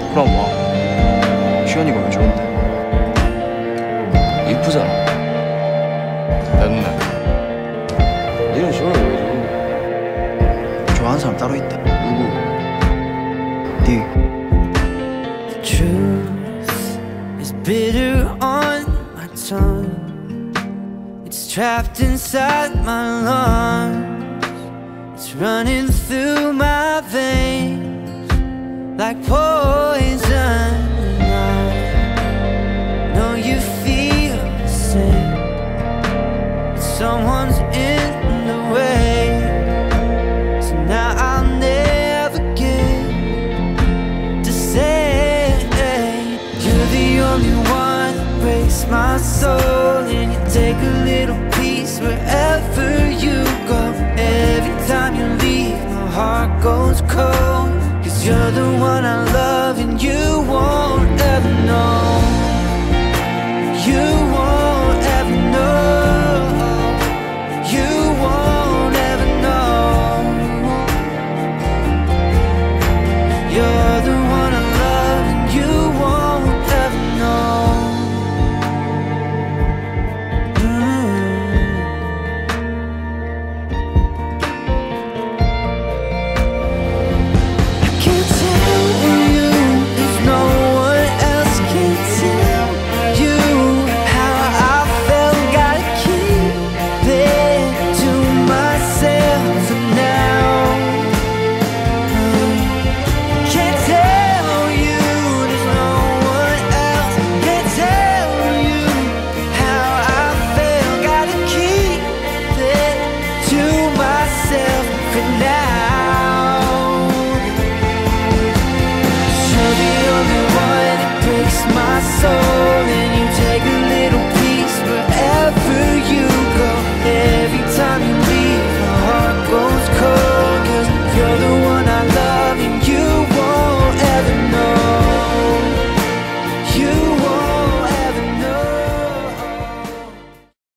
그럼 와. 시원이가 왜 좋은데? 이쁘잖아. 됐네. 니는 시원이 왜 좋은데? 좋아하는 사람 따로 있대. 누구? 니. The truth is bitter on my tongue. It's trapped inside my lungs. It's running through my veins like poison. And I know you feel the same. But someone's in the way. So now I'll never get to say you're the only one that breaks my soul. And you take a little piece wherever you go. Every time you leave, my heart goes cold. 'Cause you're the one I love and you won't ever know. You won't